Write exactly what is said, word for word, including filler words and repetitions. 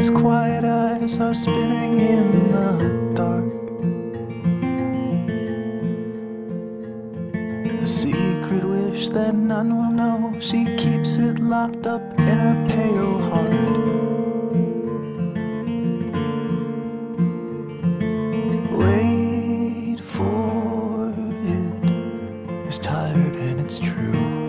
his quiet eyes are spinning in the dark. A secret wish that none will know, she keeps it locked up in her pale heart. Wait for it, it's tired and it's true.